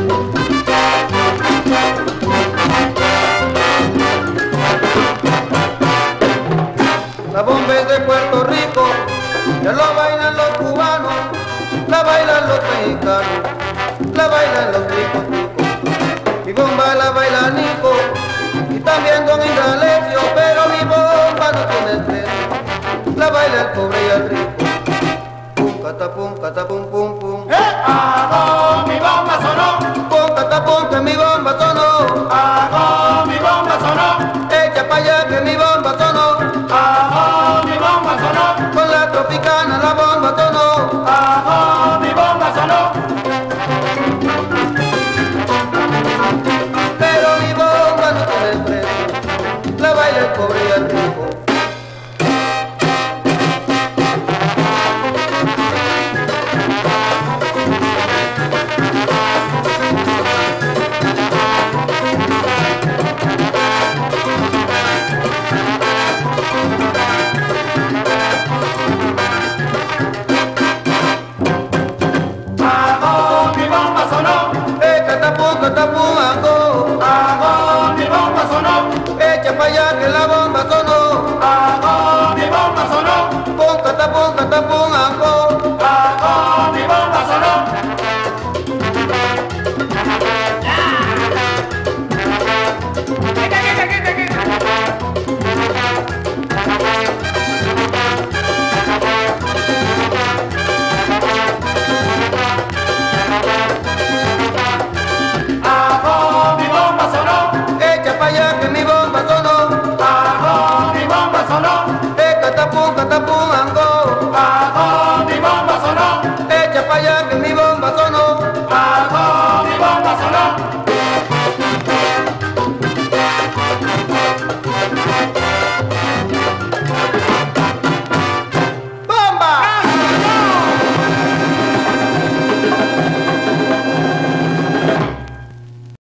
La bomba es de Puerto Rico, ya lo bailan los cubanos, la bailan los mexicanos, la bailan los ricos. Mi bomba la baila Nico y también don Indalecio, pero mi bomba no tiene precio, la baila el pobre y el rico. Pum, catapum, pum, pum. ¡Ah, no! Mi bomba sonó. Pum, catapum, que mi bomba sonó.